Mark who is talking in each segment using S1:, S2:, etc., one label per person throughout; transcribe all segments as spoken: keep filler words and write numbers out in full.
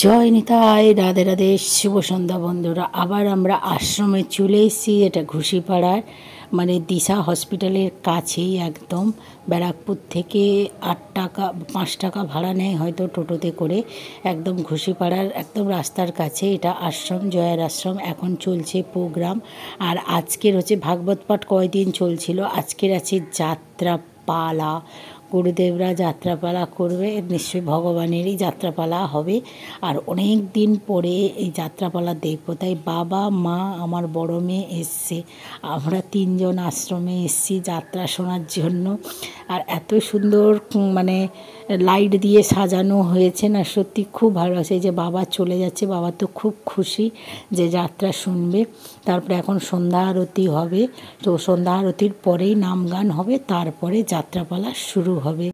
S1: জয় নিতাই, রাধে রাধে, শুভ সন্ধ্যা বন্ধুরা। আবার আমরা আশ্রমে চলে এসেছি। এটা ঘুষিপাড়ার মানে দিশা হসপিটালের কাছেই একদম। ব্যারাকপুর থেকে আট টাকা পাঁচ টাকা ভাড়া নেয় হয়তো টোটোতে করে। একদম ঘুষিপাড়ার একদম রাস্তার কাছে এটা আশ্রম, জয়ের আশ্রম। এখন চলছে প্রোগ্রাম। আর আজকের হচ্ছে ভাগবত পাঠ কয়দিন চলছিল, আজকের আছে যাত্রা পালা। গুরুদেবরা যাত্রাপালা করবে, নিশ্চয়ই ভগবানেরই যাত্রাপালা হবে। আর অনেক দিন পরে এই যাত্রাপালা দেখব, তাই বাবা মা আমার বড় মেয়ে এসছে। আমরা তিনজন আশ্রমে এসছি যাত্রা শোনার জন্য। আর এত সুন্দর মানে লাইট দিয়ে সাজানো হয়েছে না, সত্যি খুব ভালো আছে। এই যে বাবা চলে যাচ্ছে, বাবা তো খুব খুশি যে যাত্রা শুনবে। তারপরে এখন সন্ধ্যা আরতি হবে, তো সন্ধ্যা আরতির পরেই নাম গান হবে, তারপরে যাত্রাপালা শুরু হবে।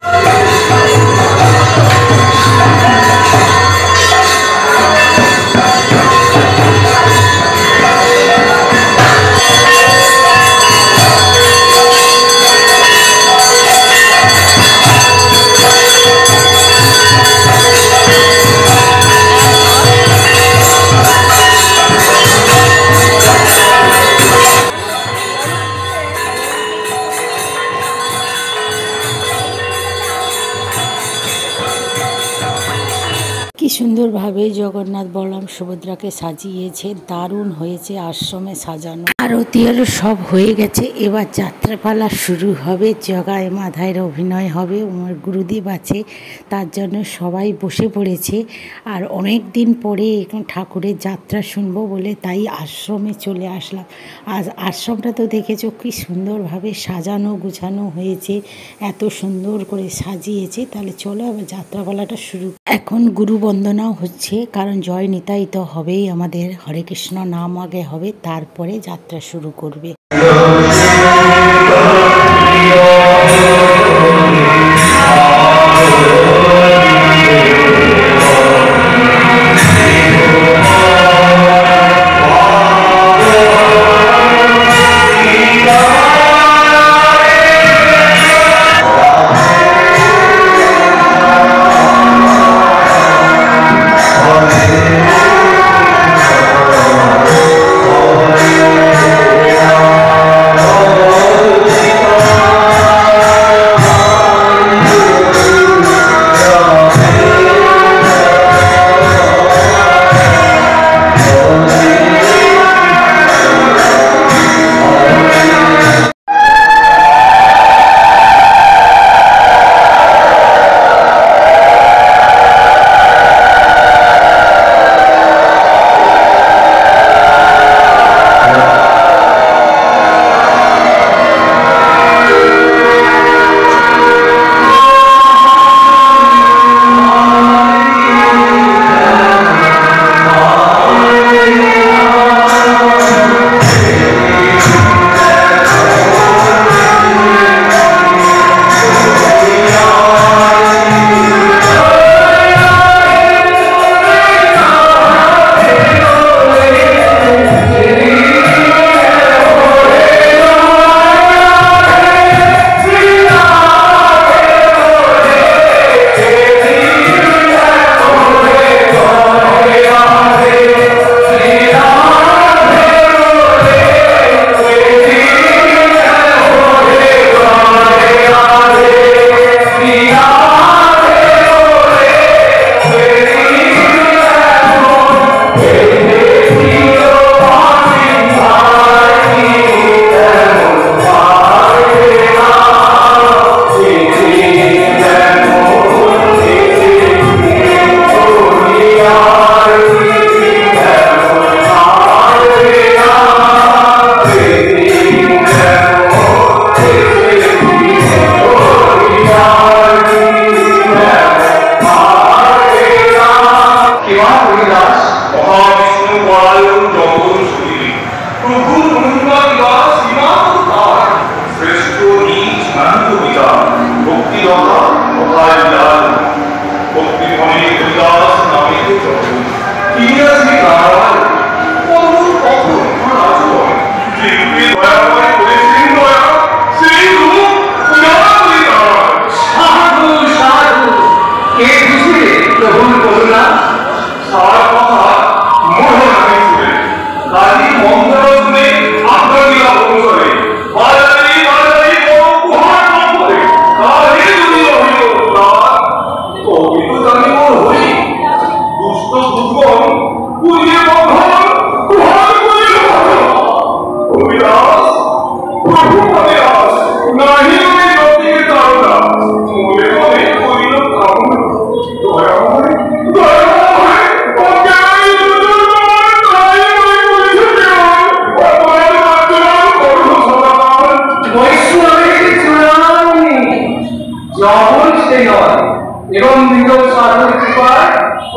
S1: কি সুন্দরভাবে জগন্নাথ বলরাম সুভদ্রাকে সাজিয়েছে, দারুণ হয়েছে আশ্রমে সাজানো। আরতি আরও সব হয়ে গেছে, এবার যাত্রাপালা শুরু হবে। জগায় মাধায়ের অভিনয় হবে, আমার গুরুদেব আছে, তার জন্য সবাই বসে পড়েছে। আর অনেক দিন পরে এখন ঠাকুরের যাত্রা শুনবো বলে তাই আশ্রমে চলে আসলাম। আর আশ্রমটা তো দেখেছো কি সুন্দরভাবে সাজানো গুছানো হয়েছে, এত সুন্দর করে সাজিয়েছে। তাহলে চলো আবার যাত্রাপালাটা শুরু। এখন গুরু বন্দনাও হচ্ছে, কারণ জয় নিতাই তো হবেই আমাদের। হরে কৃষ্ণ নাম আগে হবে, তারপরে যাত্রা শুরু করবে।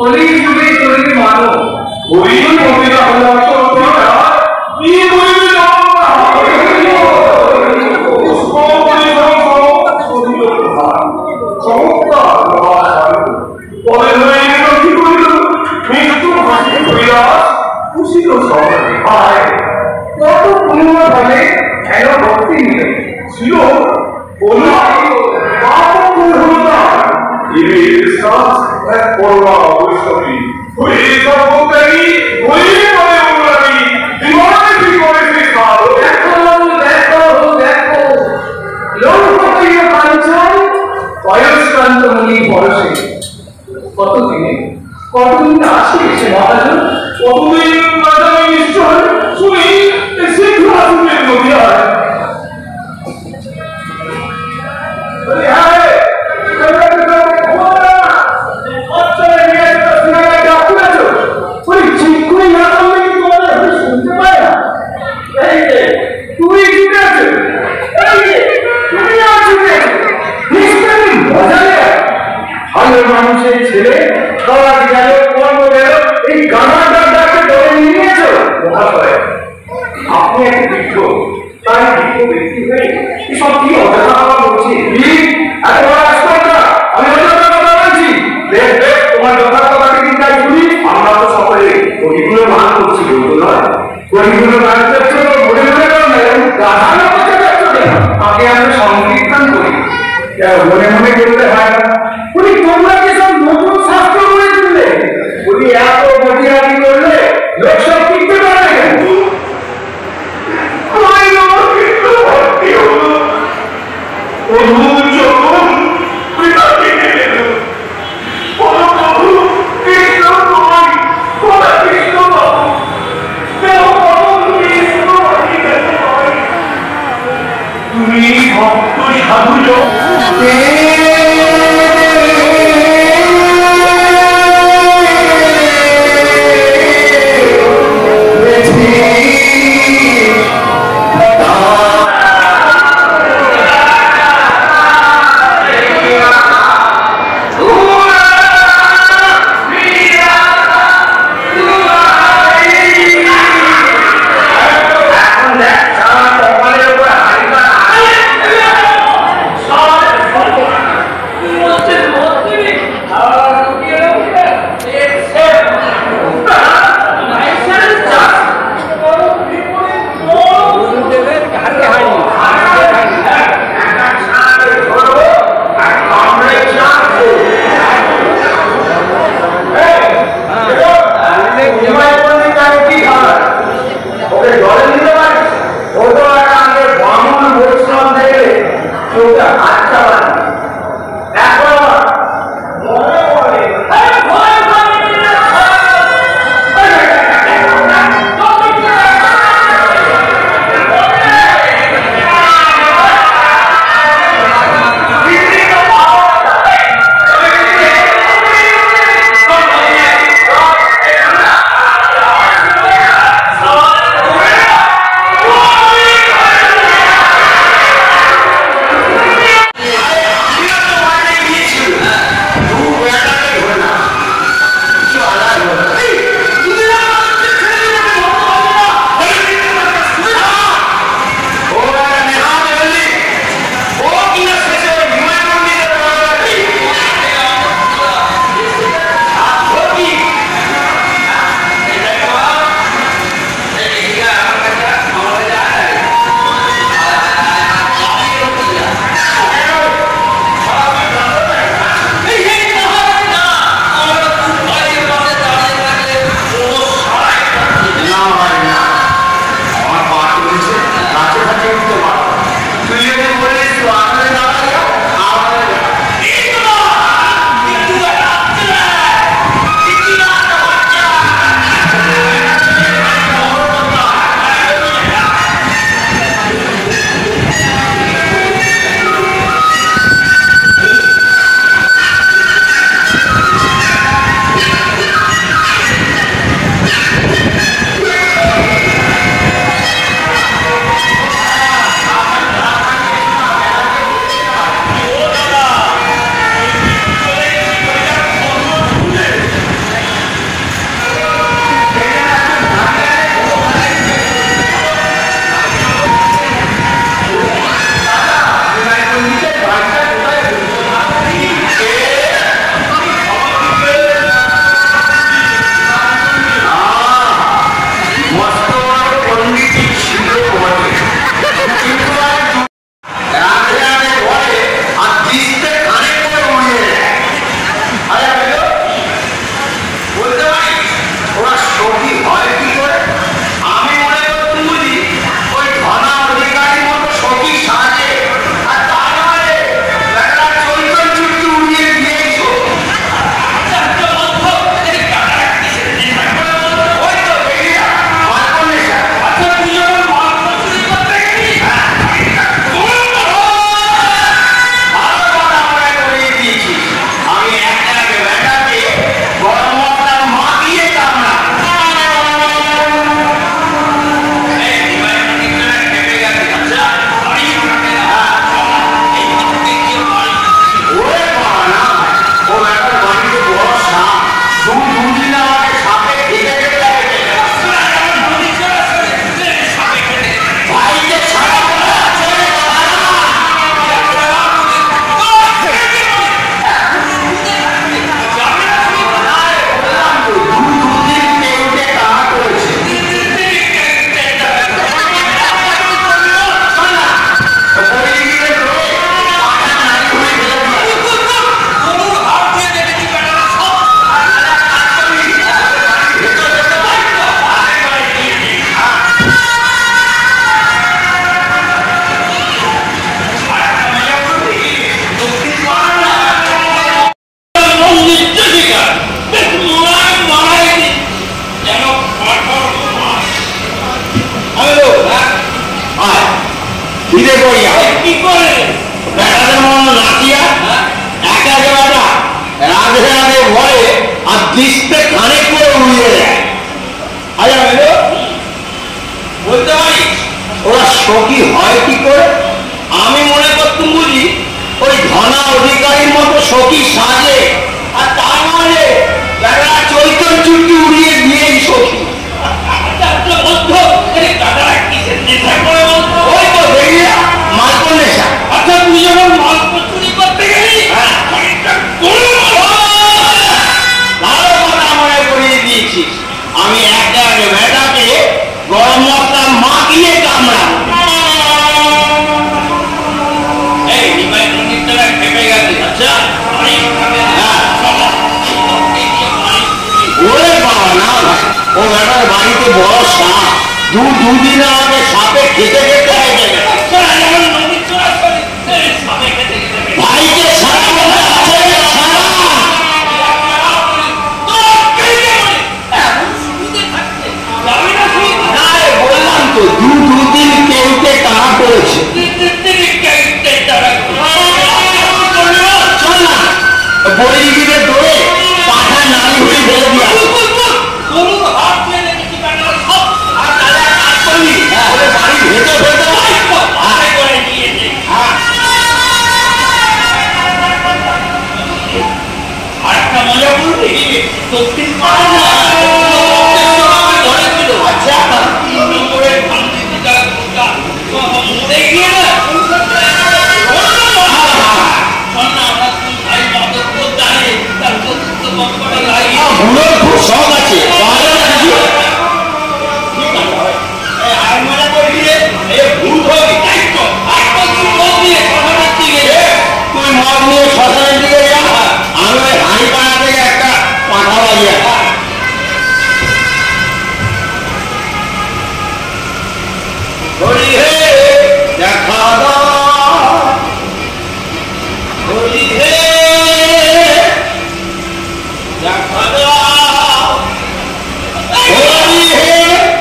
S2: কলি যুগে তৈরি মানব ওই মন্দির আল্লাহ চলতে কি বলবে কত পুণ্যভাবে কেন ভক্তি নিল ছিল কতদিনে কতদিন আসে এসে মহাজন কতদিন নিশ্চয় শুনি শীঘ্র আসুন নদী হয় মানুষের ছেলে খাওয়া গেল কর্ম গেল এই গানাটার ডাকে ধরে নিয়েছো মহাশয় আপনি একটা বৃদ্ধ তাই বৃদ্ধ ব্যক্তি হয়ে এসব কি অযথা কথা বলছি এত বড় আস্পর্ধা আমি অযথা কথা বলছি দেখ দেখ তোমার যথার্থতাকে চিন্তায় শুনি আমরা তো সকলে কবিগুলো মান করছি বলতো নয় কবিগুলো গান করছো মনে মনে করলেন গাধানো করতে যাচ্ছ তাকে আমরা সংকীর্তন করি মনে মনে করতে হয় উনি তোমরা কি সব নতুন শাস্ত্র করে দিলে উনি এত মটিয়ারি করলে লোক সব টিকতে পারে তুমি ভক্ত সাধু
S3: দৃষ্টে খানিক করে উড়িয়ে দেয়। আরে বলতে পারিস ওরা সখী হয় কি করে? আমি মনে করতুম বুঝি ওই ধনা অধিকারীর মতো সখী সাজে, আর তার মানে যারা চৈতন্য চুটি উড়িয়ে দিয়েই সখী। ওই তো দেখলিয়া মালকো নেশা। আচ্ছা তুই যখন মালকো চুরি করতে গেলি ভালো কথা মনে করিয়ে দিয়েছিস। আমি একটা ভেড়াকে গরম মশলা মাখিয়ে কামড়া। এই নিমাই পণ্ডিতরা খেপে গেছে। আচ্ছা ওরে বাবা না ভাই, ও ভেড়ার বাড়িতে বড় সাপ, দু দুদিন আগে সাপে খেতে খেতে হয়েছে। ভাইকে সারা আছে বললাম তো, দু দুদিন কেউকে তাড়া করেছে। চল না বইদিকে দৌড়ে পাঠা নারী হয়ে ফেলে দিয়া বাড়ি ভেতর ভেতর আরেকটা মজা করবি। দক্ষিণ পাড়া আচ্ছা তিন নম্বরের বুড়োর খুব শখ আছে। তুই মদ নিয়ে শ্মশানের দিকে যা, আমি ওই হাঁড়ি পাড়া থেকে একটা পাঁঠা বাজিয়ে হরি হে দেখা হরি হে দেখা হরি হে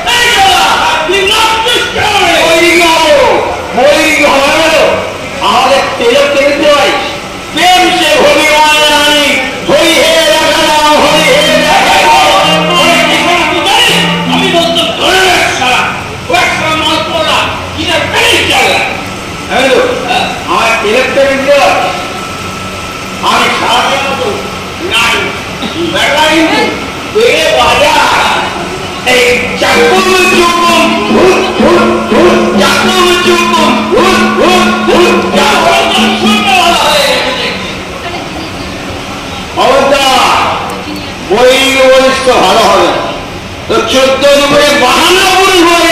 S3: আমাদের তেলক কিনতে হয় প্রেম সে ভগবান রানী হরি হে দেখা দাও হরি হে দেখা দাও। আমি বলতো ধরে সারা আমার তেলকটা কিনতে হয়। আমি সারাদিন মতো নাই বেলা কিন্তু পেয়ে বাজা এই চাকুম চুকুম ভূত ভূত ভূত চাকুম চুকুম ভূত ভূত ভূত বই বলিস তো ভালো হবে তো চোদ্দ নম্বরে বাহান্ন পুরুষ হয়ে